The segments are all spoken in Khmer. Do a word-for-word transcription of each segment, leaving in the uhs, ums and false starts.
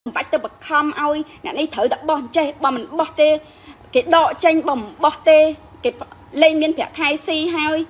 bạch từ bậc khom oi nè này thử đặt bò chơi bò mình bò tê cái đọ tranh bầm bò tê cái lên miên phẹt hai si hai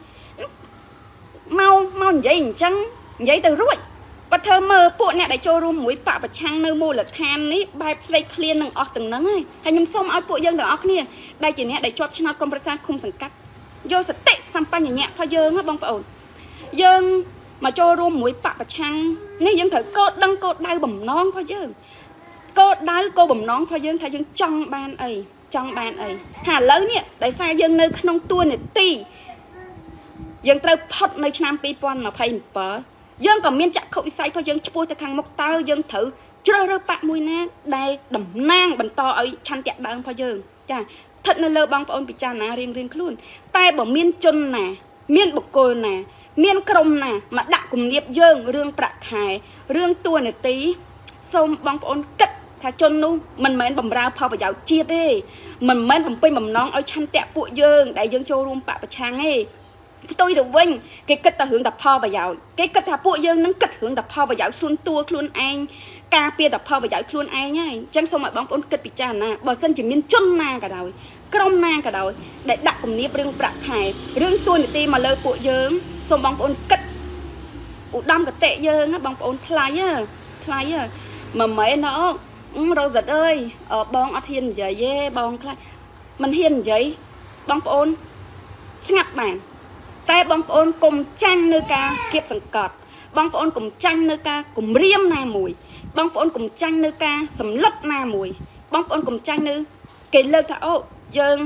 mau mau vậy chăng vậy từ ruột và thơ mơ bộ nè để cho luôn mũi bạ và chăng nơi mua là than ní bài play clean nâng ở từng nắng ấy hay nhung xong ở bộ dân được ở nè đây chỉ nè để cho cho nó công việc không sẵn cắt vô sẽ tệ xăm pa nhẹ nhẹ thôi dương á bông ổn dương mà cho luôn mũi bạ và chăng nếu dân thử cô đăng cô đau bầm non thôi chứ cô đau cô bầm non thôi dương thay dương trong ban ấy trong ban ấy hà lớn nè để xa dân nơi không tua này ti dân trâu phật nơi nam pi pon mà phải bờ dân còn miên chặt khẩu say thôi dân chui từ khang mốc tao dân thử chưa rơ bạc mùi nè đây đầm nang bần to ấy chăn chặt đằng thôi dân chà thật là lơ băng ôn bị cha nà riêng riêng luôn tai bỏ miên chôn nè miên bọc cồi nè miên crom nè mà đặt cùng niệm dân riêng bạc hài riêng tua này tí xong băng ôn cất thà chôn nu mình mới bầm ra phao vào dạo chia đi mình mới bầm pin bầm nón ở chăn tẹt bụi dân đại dân châu luôn bạc và trang ấy tôi được vinh cái cách ta hướng đập phao vào dạo cái cách ta bụi dân nó cách hướng đập phao vào dạo xuân tua luôn anh cà pia đập phao vào dạo luôn anh nhá chẳng xong mọi bóng ôn kịch bị tràn nè bờ sân chỉ miên chôn na cả đầu crom na cả đầu để đặt cùng niệm riêng bạc hài riêng tua này ti mà lơ bụi dân xong bóng ôn kịch u đâm cái tệ dân á bóng ôn thay á thay á mà mấy nó rồi giật ơi ở bong ở hiền giấy dê bong mình hiền giấy bong ôn ngặt bản tay bong ôn cùng tranh nơi ca kiếp sẵn cọt bong ôn cùng tranh nơi ca cùng riêm na mùi bong ôn cùng tranh nơi ca sầm lấp na mùi bong ôn cùng tranh nơi cái lơ cả ô dân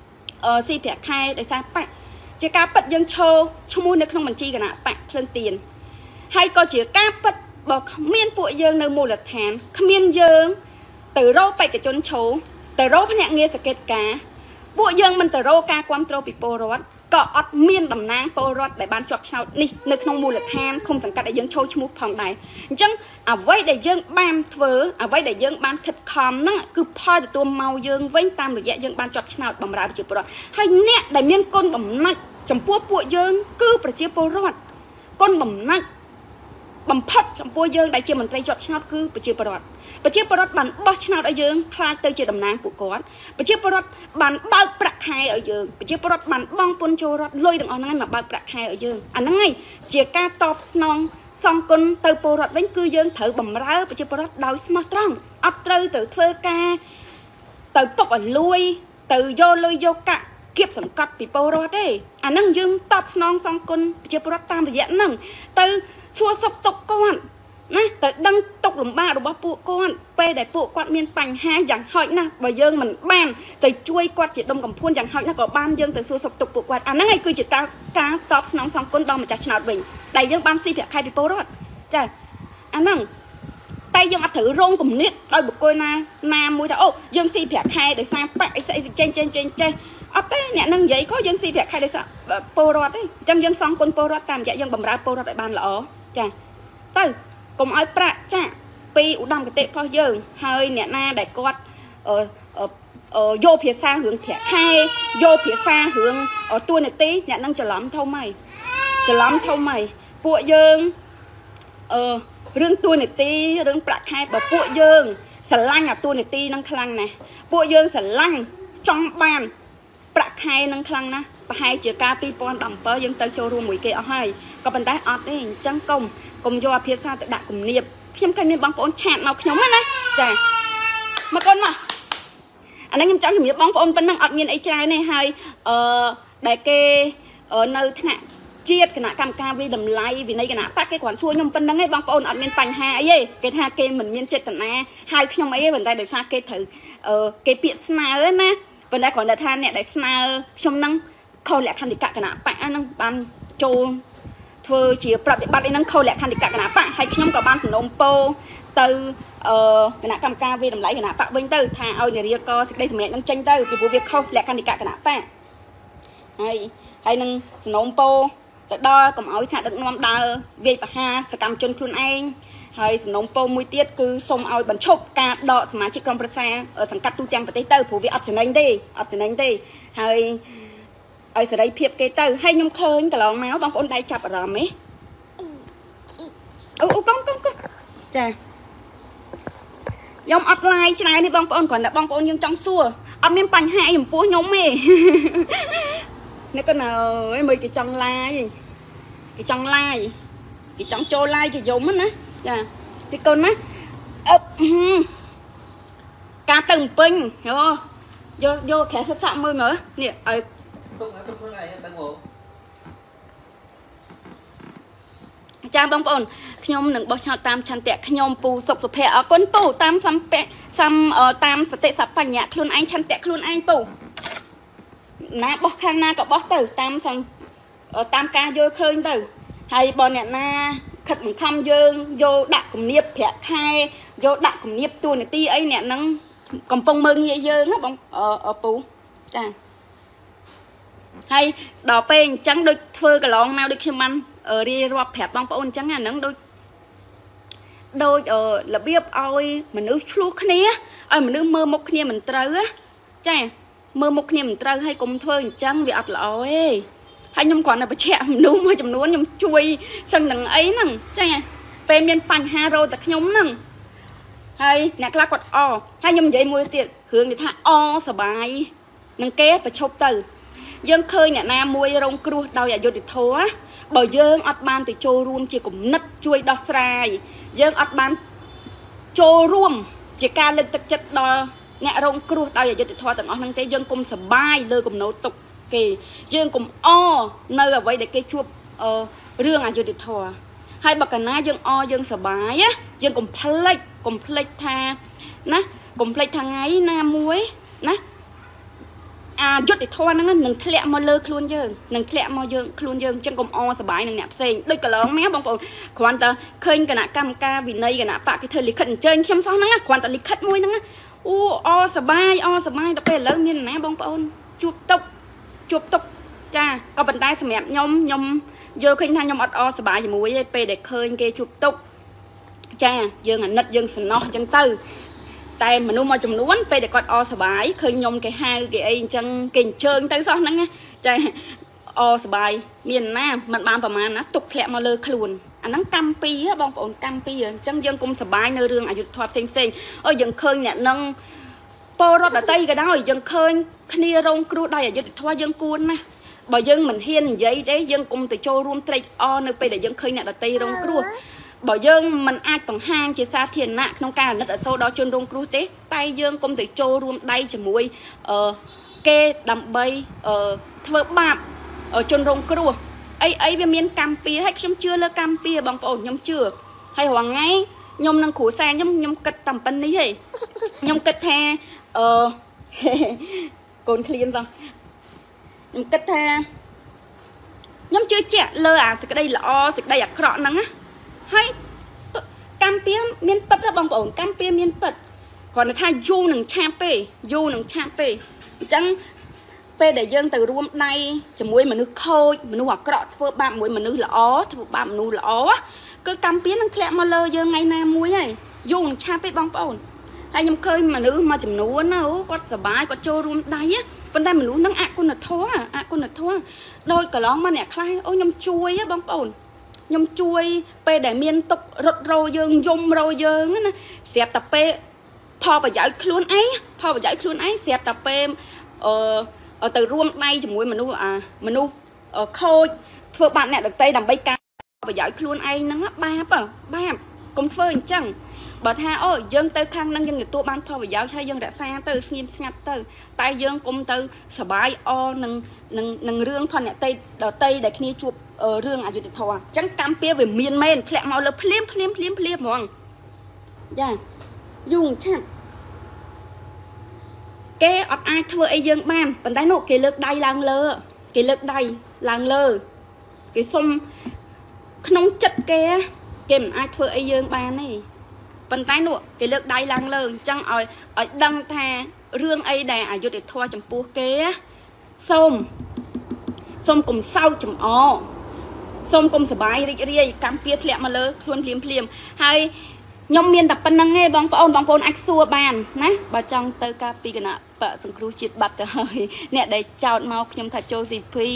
ờ si thẻ khai để sao bạn chỉ cá bật dân châu chung mua nơi không mình chi cả nè bạn lên tiền hay có chỉ cá bật bỏ miên bụi dương nơi mua là thán miên dương từ rô bay cái chốn chố từ rô phát nghe sẽ kết cá bụi dương mình từ rô ca quan trô bị bồ rót có ọt miên đầm nang bồ rót để bán chọc sao đi nơi không mua là than không sẵn cắt để dương châu chung phòng này chẳng à với để dương ban thớ à với để dương ban thịt khom nó cứ phơi để tua màu dương với tam được dạ dương ban chọc sao bằng ra bị bồ rót hay nè để miên con bầm nặng trong bụi bụi dương cứ phải chia bồ rót con bầm nặng bầm phật trong bụi dương đại chia mình tây chọc sao cứ phải chia bồ rót bà chiếc bò rót bàn bó chân ở dương khai tới chơi đầm nang của con bà chiếc bò rót bàn bao bạc hai ở dương bà chiếc bò rót bàn bong pôn chô rót lôi đừng ở ngay mà bao bạc hai ở dương anh nói ngay chia ca top non xong con từ bò rót bánh cư dương thử bầm ráo bà chiếc bò rót đói smart strong ấp trừ từ thơ ca từ bọc ở lui từ vô lui vô cả kiếp sẵn cắt bị bò rót đấy anh nói dương top non xong con bà chiếc bò rót tam rồi dẫn nâng từ xua sọc tộc con nè tới đăng tục lồng ba đồ bắp phụ con pe để phụ quạt miên pành hai chẳng hỏi nè và dương mình ban tới chui quạt chỉ đông cầm phun chẳng hỏi nè có ban dương tới xua sọc tục phụ quạt à nó ngay cứ chỉ ta cá top nóng xong con đo mà chả chnào bình đầy dương ban si phải khai bị bố đó chà anh nè tay dương ăn thử rong cùng nít đôi bực coi na na mũi thở ô dương si phải khai để sang bại sẽ trên trên trên trên ở đây nè nâng giấy có dương si phải khai để sao bố đó đấy trong dương xong con bố đó tam dạ dương bầm ra bố đó để ban lỡ chà tới cùng ai bạ chả pi u đâm cái tệ phao dương hơi nè na để quạt ở ở vô phía xa hướng thẻ hai vô phía xa hướng ở tua này tí nè nâng chờ lắm thâu mày chờ lắm thâu mày bụi dương ờ rương tua này tí rương bạ hai bảo bụi dương sờ lanh à tua này tí nâng khăn này bụi dương sờ lanh trong bàn bạ hai nâng khăn nè hai chữ ca pi pon đầm bơ dương tới châu ruộng mũi kia ở hai có bàn tay ọt đấy chân công cùng do phía xa tự đại cùng niệm xem cái miếng bóng phôn chạm màu nhóm này chà mà con mà anh ấy em cháu thì bóng phôn vẫn đang ọt miên ấy trai này hay ờ đại kê ở nơi thế nào chiết cái nạ cam ca vi đầm lay vì này cái nạ tắt cái quản xua nhung phân đang ấy bóng phôn ọt miên pành hai ấy cái tha kê mình miên chết tận na hai nhóm ấy bàn tay để xa kê thử ờ cái piệt sna nè bàn tay còn là than nè để sna trong năng khâu lẹ khăn thì cả cái nạ bạn năng ban trô thưa chỉ bật để bắt đi nâng khâu lẹ khăn thì cả cái nạ bạn hay nhóm có ban từ nông po từ cái nạ cam ca vi đầm lấy cái nạ bạn vinh từ thà ơi người riêng co đây mẹ nâng tranh từ thì vụ việc khâu lẹ khăn thì cả cái nạ bạn hay hay nâng nông po từ đo cầm áo chặt được năm đào về bà ha sẽ cầm chân khuôn anh hay nông po mũi tiết cứ xông áo bắn chụp cả đọ mà chỉ còn xa ở sẵn cắt tu trang và tây từ vụ việc ở trên anh đi ở trên anh đi hay ở đây phiệp cái từ hay nhung khơi cái lon máu bóng ôn đây chập ở đó mấy ô ô con con con chà ខ្ញុំអត់ like ច្រើនទេបងប្អូនគ្រាន់តែបងប្អូនយើងចង់សួរអត់មានបញ្ហាអីចំពោះខ្ញុំទេនេះក៏នៅអើយមើលគេចង់ like គេចង់ like គេចង់ចូល like គេយំណាចាទីកូនណាអឹបការទៅពេញយោយកយកក្រែសសាក់មើលមើលនេះឲ្យទុកទុកខ្លួនឯងដឹងហ៎ចាបងប្អូនខ្ញុំនឹងបោះឆ្នោតតាមឆន្ទៈខ្ញុំពូសុខសុភ័ក្រអរគុណពូតាមសំពៈសំតាមសតិសបញ្ញៈខ្លួនឯងឆន្ទៈខ្លួនឯងពូណាបោះខាងណាក៏បោះទៅតាមសំតាមការយល់ឃើញទៅហើយបើអ្នកណាខិតបង្ខំយើងយកដាក់គំនាបប្រាក់ខែយកដាក់គំនាបតួនាទីអីអ្នកហ្នឹងកំពុងមើលងាយយើងណាបងអពូចាហើយដល់ពេលអញ្ចឹងដូចធ្វើកន្លងមកដូចខ្ញុំបានរៀបរាប់ប្រាប់បងប្អូនអញ្ចឹងអាហ្នឹងដូចដូចរបៀបឲ្យមនុស្សឆ្លោះគ្នាឲ្យមនុស្សមើលមុខគ្នាមិនត្រូវចាមើលមុខគ្នាមិនត្រូវហើយកុំធ្វើអញ្ចឹងវាអត់ល្អទេហើយខ្ញុំគ្រាន់តែបញ្ជាក់មនុស្សមួយចំនួនខ្ញុំជួយសឹងនឹងអីហ្នឹងចាពេលមានបញ្ហារោតែខ្ញុំហ្នឹងហើយអ្នកខ្លះគាត់អហើយខ្ញុំនិយាយមួយទៀតរឿងគេថាអសបាយនឹងគេប្រឈប់ទៅយើងឃើញអ្នកណាមួយរងគ្រោះដោយអយុត្តិធម៌បើយើងអត់បានទៅចូលរួមជាគំនិតជួយដោះស្រាយយើងអត់បានចូលរួមជាការលើកទឹកចិត្តដល់អ្នករងគ្រោះដោយអយុត្តិធម៌ទាំងអស់ហ្នឹងទេយើងកុំសបាយលើគំនោទុកគេយើងកុំអនៅអ្វីដែលគេជួបរឿងអយុត្តិធម៌ហើយបើកាលណាយើងអយើងសបាយយើងកុំភ្លេចកុំភ្លេចថាណាកុំភ្លេចថាថ្ងៃណាមួយណាអាយុត្តិធម៌ហ្នឹងនឹងធ្លាក់មកលើខ្លួនយើងនឹងធ្លាក់មកយើងខ្លួនយើងអញ្ចឹងកុំអសបាយនឹងអ្នកផ្សេងដូចកន្លងមកបងប្អូនគ្រាន់តែឃើញគណៈកម្មការវិន័យគណៈបកគេធ្វើលិខិតអញ្ជើញខ្ញុំសោះហ្នឹងគ្រាន់តែលិខិតមួយហ្នឹងអូអសបាយអសបាយដល់ពេលឥឡូវមានណាបងប្អូនជួបតុកជួបតុកចាក៏ប៉ុន្តែសម្រាប់ខ្ញុំខ្ញុំយល់ឃើញថាខ្ញុំអត់អសបាយជាមួយទេពេលដែលឃើញគេជួបតុកចាយើងអាណិតយើងសំណោះអញ្ចឹងទៅតែមនុស្សមួយចំនួនពេលដែលគាត់អសបាយឃើញខ្ញុំគេហៅគេអីអញ្ចឹងគេអញ្ជើញទៅសោះហ្នឹងចាអសបាយមានណាមិនបានប្រហែលណាទុកធ្លាក់មកលើខ្លួនអាហ្នឹងកម្មពីបងប្អូនកម្មពីអញ្ចឹងយើងកុំសបាយនៅរឿងអយុត្តិធម៌ផ្សេងផ្សេងអើយើងឃើញអ្នកនឹងពលរដ្ឋដតីក៏ដោយយើងឃើញគ្នារងគ្រោះដោយអយុត្តិធម៌យើងគួរណាបើយើងមិនហ៊ាននិយាយទេយើងកុំទៅចូលរួមត្រេកអរនៅពេលដែលយើងឃើញអ្នកដតីរងគ្រោះបើយើងមិនអាចបង្ហាញជាសាធារណៈក្នុងការអាណិតអាសូរដល់ជនរងគ្រោះទេតែយើងកុំទៅចូលរួមដៃជាមួយអឺគេដើម្បីអឺធ្វើបាបជនរងគ្រោះអីអីវាមានកម្មពៀហើយខ្ញុំជឿលើកម្មពៀបងប្អូនខ្ញុំជឿហើយរាល់ថ្ងៃខ្ញុំនឹងគ្រួសារខ្ញុំខ្ញុំគិតតែប៉ុណ្្នេះទេខ្ញុំគិតថាអឺកូនឃ្លៀនសោះខ្ញុំគិតថាខ្ញុំជឿជាក់លើអាសេចក្តីល្អសេចក្តីអាក្រក់ហ្នឹងណាហើយកម្មពៀមានពិតទេបងប្អូនកម្មពៀមានពិតគ្រាន់តែថាយូរនឹងឆាប់ទេយូរនឹងឆាប់ទេអញ្ចឹងពេលដែលយើងទៅរួមដៃជាមួយមនុស្សខូចមនុស្សអាក្រក់ធ្វើបាបមួយមនុស្សល្អធ្វើបាបមនុស្សល្អគឺកម្មពៀនឹងធ្លាក់មកលើយើងថ្ងៃណាមួយហើយយូរនឹងឆាប់ទេបងប្អូនហើយខ្ញុំឃើញមនុស្សមួយចំនួនណាគាត់សប្បាយគាត់ចូលរួមដៃប៉ុន្តែមនុស្សនឹងអគុណធម៌អគុណធម៌ដោយកន្លងមកអ្នកខ្លះអូខ្ញុំជួយបងប្អូនខ្ញុំជួយពេលដែលមានទុករត់រោយើងយំរោយើងណាស្រាប់តែពេលផលប្រយោជន៍ខ្លួនឯងផលប្រយោជន៍ខ្លួនឯងស្រាប់តែពេលអឺទៅរួមដៃជាមួយមនុស្សអាមនុស្សខូចធ្វើបាបអ្នកដទៃដើម្បីការប្រយោជន៍ខ្លួនឯងហ្នឹងបាបបាបកុំធ្វើអញ្ចឹងបើថាអូយើងទៅខាងហ្នឹងយើងទទួលបានផលប្រយោជន៍ហើយយើងរក្សាទៅស្ងៀមស្ងាត់ទៅតែយើងកុំទៅសបាយអនឹងនឹងនឹងរឿងថនអ្នកតៃដតៃដែលគ្នាជួបរឿងអយុត្តិធម៌អញ្ចឹងកម្មពៀវាមានមែនធ្លាក់មកលើភ្លាមភ្លាមភ្លាមភ្លាមហ្មងចាយូរឆាប់គេអត់អាចធ្វើអីយើងបានប៉ុន្តែនោះគេលើកដៃឡើងលើគេលើកដៃឡើងលើគេសុំក្នុងចិត្តគេគេមិនអាចធ្វើអីយើងបានទេប៉ុន្តែនោះគេលើកដៃឡើងលើអញ្ចឹងឲ្យឲ្យដឹងថារឿងអីដែលអយុត្តិធម៌ចំពោះគេសូមសូមកុំសោកចំអសូមកុំសបាយរីករាយកម្មពៀធ្លាក់មកលើខ្លួនភ្លាមភ្លាមហើយខ្ញុំមានតែប៉ុណ្្នឹងឯងបងប្អូនបងប្អូនអាចសួរបានណាបើចង់ទៅការពីគណៈបកសង្គ្រោះជាតិបាត់ទៅហើយអ្នកដែលចោតមកខ្ញុំថាចូល ស៊ី ភី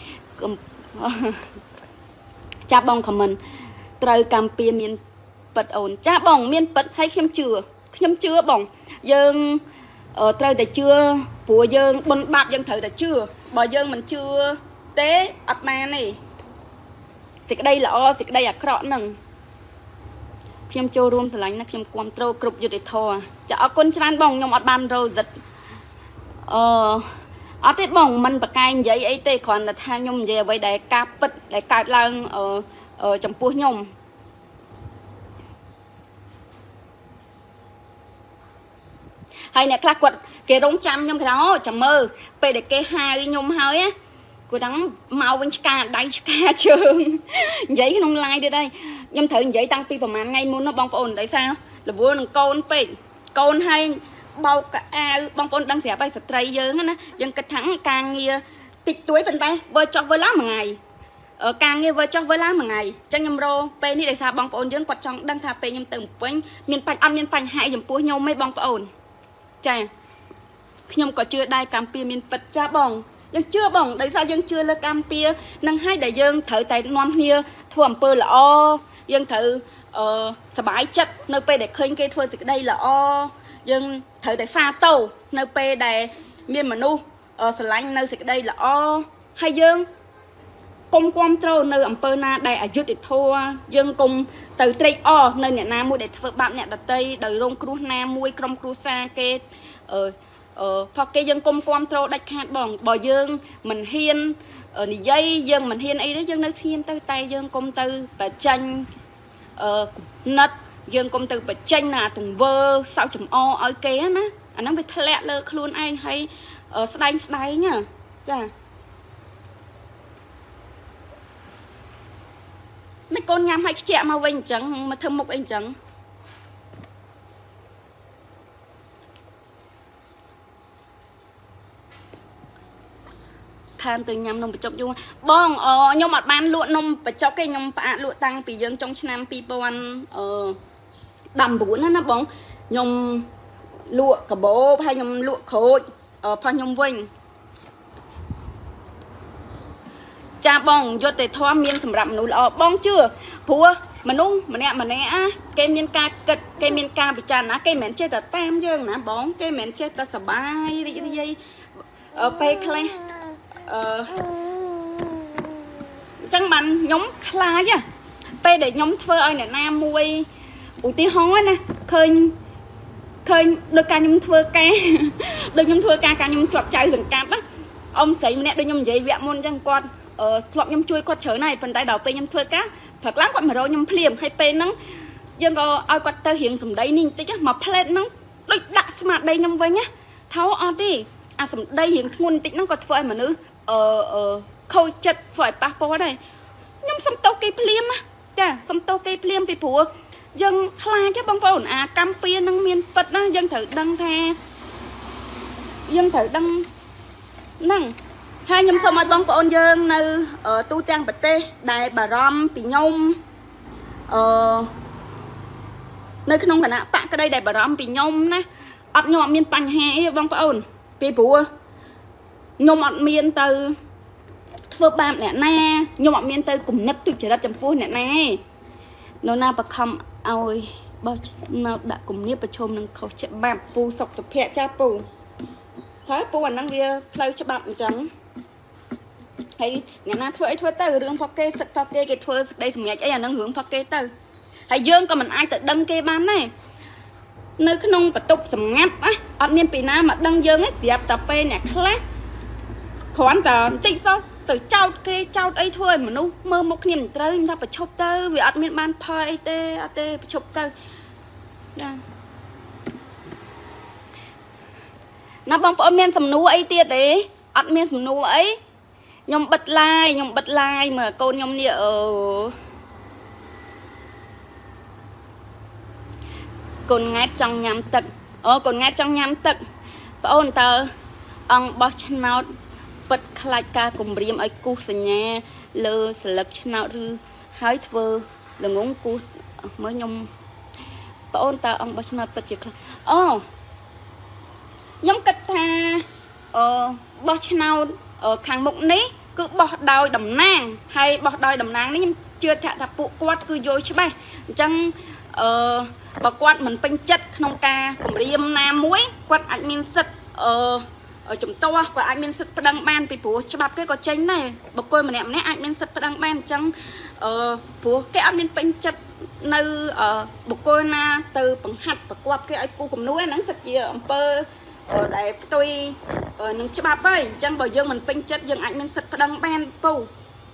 ចាបងខមមិនត្រូវកម្មពៀមានពិតអូនចាបងមានពិតហើយខ្ញុំជឿខ្ញុំជឿបងយើងត្រូវតែជឿព្រោះយើងបុណ្យបាបយើងត្រូវតែជឿបើយើងមិនជឿទេអត់បានទេសេចក្តីល្អសេចក្តីអាក្រក់ហ្នឹងខ្ញុំចូលរួមស្រឡាញ់ណាខ្ញុំគ្រប់គ្រងគ្រប់យុទ្ធធម៌ចាអរគុណច្រើនបងខ្ញុំអត់បានរោសិតអឺអត់ទេបងមិនប្រកែកនិយាយអីទេគ្រាន់តែថាខ្ញុំនិយាយអ្វីដែលការពិតដែលកើតឡើងអឺចំពោះខ្ញុំហើយអ្នកខ្លះគាត់គេរងចាំខ្ញុំគេថាអូចាំមើលពេលដែលគេហៅខ្ញុំហើយណាគាត់ថាមកវិញឆ្កាដៃឆ្កាជើងនិយាយក្នុង live ទៀតហើយខ្ញុំត្រូវនិយាយតាំងពីប្រហែលថ្ងៃមុនណាបងប្អូនដោយសាររវល់នឹងកូនពេកកូនហើយបោកកអាវបងប្អូនដឹងស្រាប់ហើយស្ត្រីយើងណាយើងគិតថាការងារតិចតួចប៉ុន្តែវើចុះវើឡើងមួយថ្ងៃការងារវើចុះវើឡើងមួយថ្ងៃអញ្ចឹងខ្ញុំរោពេលនេះដោយសារបងប្អូនយើងគាត់ចង់ដឹងថាពេលខ្ញុំទៅពេញមានបញ្ហាអត់មានបញ្ហាចំពោះខ្ញុំទេបងប្អូនចាខ្ញុំក៏ជឿដែរកម្មពៀមានពិតចាបងយើងជឿបងដោយសារយើងជឿលើកម្មពៀនឹងឲ្យដែលយើងត្រូវតែនាំគ្នាធ្វើអំពើល្អយើងត្រូវអឺសบายចិត្តនៅពេលដែលឃើញគេធ្វើសេចក្តីល្អយើងត្រូវតែសាទរនៅពេលដែលមានមនុស្សស្រឡាញ់នៅសេចក្តីល្អហើយយើងកុំគ្រប់គ្រងនៅអំពើណាដែលអយុត្តិធម៌យើងកុំទៅត្រេកអរនៅអ្នកណាមួយដែលធ្វើបាបអ្នកដទៃដោយរងគ្រោះណាមួយក្រុមគ្រួសារគេអឺអឺផកគេយើងកុំគ្រប់គ្រងដាច់ខាតបងបើយើងមិនហ៊ាននិយាយយើងមិនហ៊ានអីទេយើងនៅស្ងៀមទៅតែយើងកុំទៅបច្ចេញអឺណិតយើងកុំទៅបច្ចេញណាទង្វើសោកចំអឲ្យគេណាអាហ្នឹងវាធ្លាក់លើខ្លួនឯងហើយស្ដែងស្ដែងចាមិនកូនញ៉ាំឲ្យខ្ជាក់មកវិញអញ្ចឹងមកធ្វើមុខអីអញ្ចឹងខានទៅញ៉ាំនំបញ្ចុកយូរបងខ្ញុំអត់បានលក់នំបញ្ចុកទេខ្ញុំផ្អាកលក់តាំងពីយើងចុងឆ្នាំពីរពាន់អឺដប់៩ណាណាបងខ្ញុំលក់កាបូបហើយខ្ញុំលក់ក្រូចផោះខ្ញុំវិញចាបងយុត្តិធម៌មានសម្រាប់មនុស្សល្អបងជឿព្រោះមនុស្សម្នាក់ម្នាក់គេមានការគិតគេមានការពិចារណាគេមិនមែនចេះតែតាមយើងណាបងគេមិនមែនចេះតែសបាយរីករាយពេលខ្លះអឺអញ្ចឹងបានខ្ញុំខ្លាចពេលដែលខ្ញុំធ្វើឲ្យអ្នកណាមួយឧទាហរណ៍ណាឃើញឃើញដោយការខ្ញុំធ្វើការដូចខ្ញុំធ្វើការការខ្ញុំជាប់ចៅសង្កាត់ណាអ៊ំស្រីម្នាក់ដូចខ្ញុំនិយាយវគ្គមុនអញ្ចឹងគាត់ធ្លាប់ខ្ញុំជួយគាត់ច្រើនហើយប៉ុន្តែដល់ពេលខ្ញុំធ្វើការព្រឹកឡើងគាត់មករកខ្ញុំភ្លាមហើយពេលហ្នឹងយើងក៏ឲ្យគាត់ទៅរៀងសម្ដីនេះបន្តិចមកផ្លែតហ្នឹងដូចដាក់ស្មារតីខ្ញុំវិញណាថាអត់ទេអាសម្ដីរៀងធ្ងន់បន្តិចហ្នឹងក៏ធ្វើឲ្យមនុស្សអឺខូចចិត្តធ្វើឲ្យប៉ះពាល់ដែរខ្ញុំសុំទោសគេភ្លាមណាចាសុំទោសគេភ្លាមពីព្រោះយើងខ្លាចបងប្អូនអាកម្មពៀនឹងមានពិតណាយើងត្រូវដឹងថាយើងត្រូវដឹងហ្នឹងហើយខ្ញុំសូមឲ្យបងប្អូនយើងនៅទូទាំងប្រទេសដែលបារម្ភពីខ្ញុំអឺនៅក្នុងគណៈបកក្តីដែលបារម្ភពីខ្ញុំណាអត់ខ្ញុំអត់មានបញ្ហាអីបងប្អូនពីព្រោះខ្ញុំអត់មានទៅធ្វើបាបអ្នកណាខ្ញុំអត់មានទៅគំនិតទុច្ចរិតចំពោះអ្នកណាទេនៅណាបខំឲ្យបោះនៅដាក់គំនាបប្រឈមនឹងខុសច្បាប់ពូសុខសុភ័ក្រចាពូហើយពូអាហ្នឹងវាផ្លូវច្បាប់អញ្ចឹងហើយអ្នកណាធ្វើអីធ្វើទៅរឿងផកគេសិតផកគេគេធ្វើសេចក្តីសម្រេចអីអាហ្នឹងរឿងផកគេទៅហើយយើងក៏មិនអាចទៅដឹងគេបានដែរនៅក្នុងបន្ទប់សម្ងាត់ណាអត់មានពីណាមកដឹងយើងទេស្រាប់តែពេលអ្នកខ្លះគ្រាន់តែបន្តិចសោះទៅចោតគេចោតអីធ្វើឲ្យមនុស្សមើលមុខគ្នាមិនត្រូវថាប្រឈប់ទៅវាអត់មានបានផលអីទេអត់ទេប្រឈប់ទៅចាណាបងប្អូនមានសំណួរអីទៀតទេអត់មានសំណួរអីខ្ញុំបិទឡាយខ្ញុំបិទឡាយមើលកូនខ្ញុំនេះអូកូនង៉ែតចង់ញ៉ាំទឹកអូកូនង៉ែតចង់ញ៉ាំទឹកបងអូនតើអង្គបោះឆ្នោតពិតខ្លាចការគំរាមឲ្យគូសសញ្ញាលើស្លឹកឆ្នោតឬហើយធ្វើល្ងងគូសមើលខ្ញុំបងអូនតើអង្គបោះឆ្នោតពិតជាខ្លាចអូខ្ញុំគិតថាអឺបោះឆ្នោតខាងមុខនេះគឺបោះដោយតំណាងហើយបោះដោយតំណាងនេះខ្ញុំជឿថាថាពួកគាត់គឺយល់ច្បាស់អញ្ចឹងអឺបើគាត់មិនពេញចិត្តក្នុងការគម្រាមណាមួយគាត់អាចមានសិទ្ធអឺជំទាស់គាត់អាចមានសិទ្ធប្តឹងបានពីព្រោះច្បាប់គេក៏ចេញដែរបុគ្គលម្នាក់ម្នាក់អាចមានសិទ្ធប្តឹងបានអញ្ចឹងអឺព្រោះគេអត់មានពេញចិត្តនៅបុគ្គលណាទៅបង្ហាត់ប្រកបគេឲ្យគូគំនូរហ្នឹងសិតជាអំពើដែលផ្ទុយនឹងច្បាប់ហើយអញ្ចឹងបើយើងមិនពេញចិត្តយើងអាចមានសិទ្ធប្តឹងបានពូ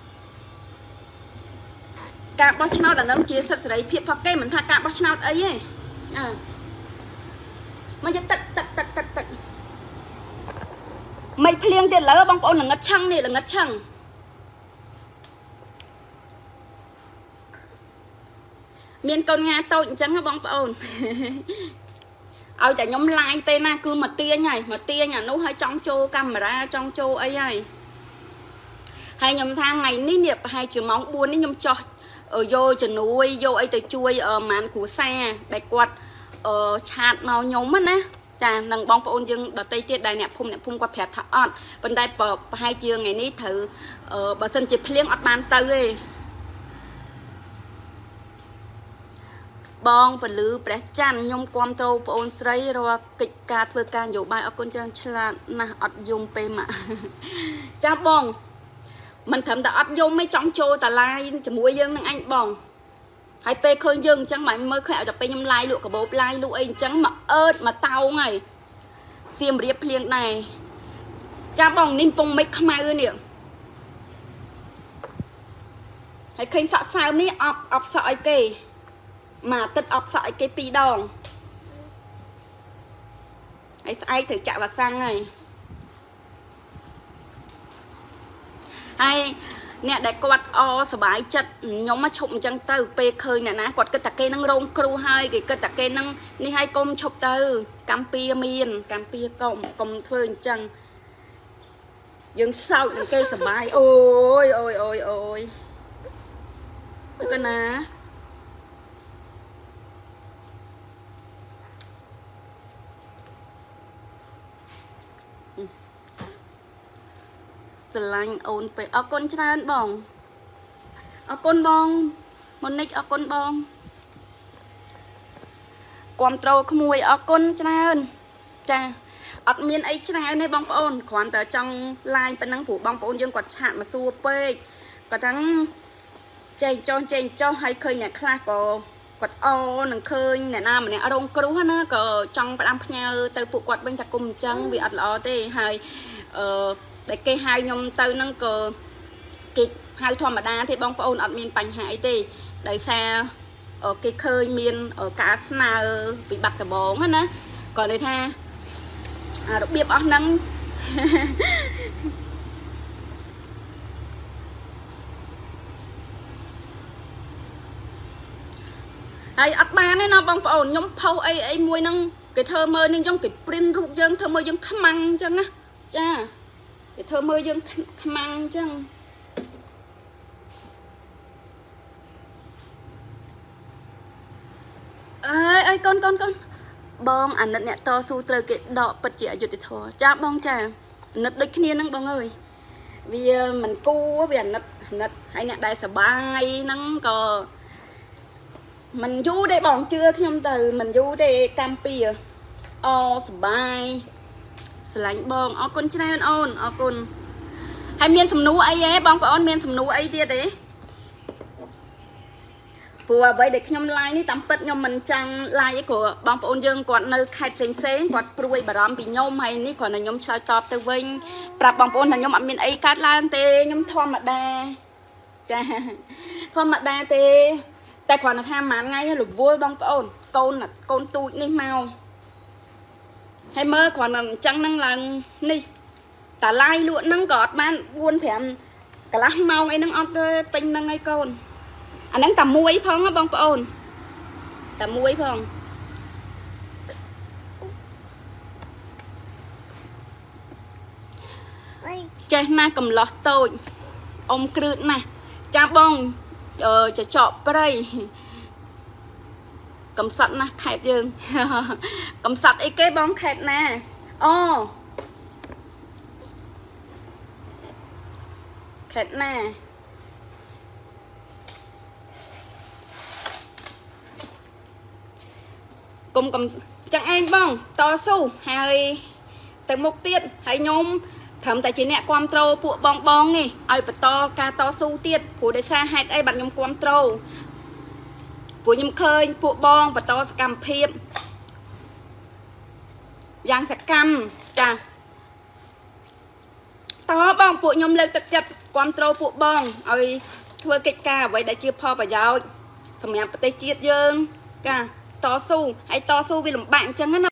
ការបោះឆ្នោតអានឹងជាសិទ្ធិសេរីភាពផងគេមិនថាការបោះឆ្នោតអីទេអើមកយកទឹកទឹកទឹកទឹកទឹកមិនភ្លៀងទៀតលើបងប្អូនល្ងឹតឆឹងនេះល្ងឹតឆឹងមានកូនងាតូចអញ្ចឹងបងប្អូនឲ្យតែខ្ញុំឡាយពេលណាគឺមកទាញហើយមកទាញអានោះឲ្យចង់ចូលកាមេរ៉ាចង់ចូលអីហើយហើយខ្ញុំថាថ្ងៃនេះនេះប្រហែលជាម៉ោងបួននេះខ្ញុំចោះយកជំនួយយកអីទៅជួយម៉ានគ្រូសាដែលគាត់ឆាតមកខ្ញុំណាចានឹងបងប្អូនយើងដទៃទៀតដែលអ្នកភូមិអ្នកភូមិគាត់ប្រាប់ថាអត់ប៉ុន្តែប្រហែលជាថ្ងៃនេះត្រូវបើសិនជាភ្លៀងអត់បានទៅទេបងពលឺព្រះច័ន្ទខ្ញុំគ្រប់ត្រូលបងអូនស្រីរាល់កិច្ចការធ្វើការនយោបាយអរគុណច្រើនឆ្លាតណាស់អត់យំពេលម៉ាក់ចាបងមិនត្រឹមតែអត់យំទេចង់ចូលតាឡាយជាមួយយើងនឹងអញបងហើយពេលឃើញយើងអញ្ចឹងមិនមើលឃើញឲ្យតែពេលខ្ញុំឡាយលក់កាបូបឡាយលក់អីអញ្ចឹងមកអើតមកតោងហើយសៀមរាបភ្លៀងដែរចាបងនេះពងមិចខ្មៅនេះហើយឃើញសក់សើមនេះអប់អប់សក់ឲ្យគេមកទឹកអប់សក់ឲ្យគេពីរដងហើយស្អែកត្រូវចាក់វ៉ាសាំងហើយហើយអ្នកដែលគាត់អសบายចិត្តខ្ញុំមកឈប់អញ្ចឹងទៅពេលឃើញអ្នកណាគាត់គិតតែគេនឹងរងគ្រោះហើយគេគិតតែគេនឹងនេះហើយកុំឈប់ទៅកម្ពុជាមានកម្ពុជាកុំកុំធ្វើអញ្ចឹងយើងសោកនឹងគេសบายអូយអូយអូយអូយកណាស្រឡាញ់អូនពេកអរគុណច្រើនបងអរគុណបងម៉ូនិចអរគុណបងគាំទ្រក្មួយអរគុណច្រើនចាអត់មានអីច្រើនទេបងប្អូនគ្រាន់តែចង់ឡាញប៉ុណ្ណឹងព្រោះបងប្អូនយើងគាត់ឆាតមកសួរពេកគាត់ថាចេញចុះចេញចុះហើយឃើញអ្នកខ្លះក៏គាត់អនឹងឃើញអ្នកណាម្នាក់រងគ្រោះណាក៏ចង់ផ្ដាំផ្ញើទៅពួកគាត់វិញថាគុំអញ្ចឹងវាអត់ល្អទេហើយអឺតែគេហៅខ្ញុំទៅហ្នឹងក៏គេហៅធម្មតាទេបងប្អូនអត់មានបញ្ហាអីទេដោយសារគេឃើញមានការស្នើពីបាត់ដំបងណាគាត់និយាយថារបៀបអស់ហ្នឹងហើយអត់បានទេណាបងប្អូនខ្ញុំផុសអីអីមួយហ្នឹងគេធ្វើមើលនេះខ្ញុំគេ print រូបយើងធ្វើមើលយើងខ្មាំងអញ្ចឹងណាចាគេធ្វើមើលយើងខ្មាំងអញ្ចឹងអើយអើយកូនកូនកូនបងអាណិតអ្នកតស៊ូត្រូវគេដកពិតជាអយុត្តិធម៌ចាបងចាអាណិតដូចគ្នាហ្នឹងបងអើយវាមិនគួរវាអាណិតអាណិតហើយអ្នកដែលសបាយហ្នឹងក៏មិនយូរទេបងជឿខ្ញុំទៅមិនយូរទេកម្ពុជាអសបាយស្រឡាញ់បងអរគុណច្រើនអូនអរគុណហើយមានសំណួរអីហ៎បងប្អូនមានសំណួរអីទៀតទេព្រោះអ្វីដែលខ្ញុំ live នេះតាមពិតខ្ញុំមិនចង់ live អីព្រោះបងប្អូនយើងគាត់នៅខេត្តផ្សេងៗគាត់ព្រួយបារម្ភពីខ្ញុំហើយនេះគ្រាន់តែខ្ញុំឆ្លើយតបទៅវិញប្រាប់បងប្អូនថាខ្ញុំអត់មានអីកើតឡើងទេខ្ញុំធម្មតាចាធម្មតាទេតែគ្រាន់តែថាមួយថ្ងៃរវល់បងប្អូនកូនកូនទូចនេះមកហើយមើលគ្រាន់តែអញ្ចឹងហ្នឹងឡើងនេះតាឡាយលក់ហ្នឹងក៏អត់បានបួន ប្រាំកន្លះម៉ោងអីហ្នឹងអត់ទេពេញហ្នឹងហើយកូនអាហ្នឹងតែមួយផងបងប្អូនតែមួយផងចេះណាកំឡោះតូចអ៊ំគ្រឺតណាចាបងចចកព្រៃកំសត់ណាស់ខេតយើងកំសត់អីគេបងខេតណាអូខេតណាគុំកំចឹងឯងបងតស៊ូហើយទៅមុខទៀតហើយខ្ញុំត្រឹមតែជាអ្នកគ្រប់ត្រូលពួកបងបងនេះឲ្យបន្តការតស៊ូទៀតព្រោះដោយសារហេតុអីបាទខ្ញុំគ្រប់ត្រូលព្រោះខ្ញុំឃើញពួកបងបន្តសកម្មភាពយ៉ាងសកម្មចាតបងពួកខ្ញុំលើកទឹកចិត្តគ្រប់ត្រូលពួកបងឲ្យធ្វើកិច្ចការអ្វីដែលជាផលប្រយោជន៍សម្រាប់ប្រទេសជាតិយើងចាតស៊ូហើយតស៊ូវាលំបាកអញ្ចឹងណា